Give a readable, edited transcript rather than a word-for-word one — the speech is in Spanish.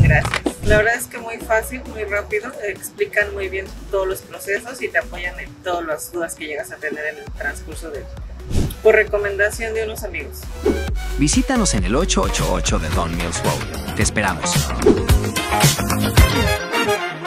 gracias. La verdad es que muy fácil, muy rápido, explican muy bien todos los procesos y te apoyan en todas las dudas que llegas a tener en el transcurso por recomendación de unos amigos. Visítanos en el 888 de Don Mills Road. Te esperamos.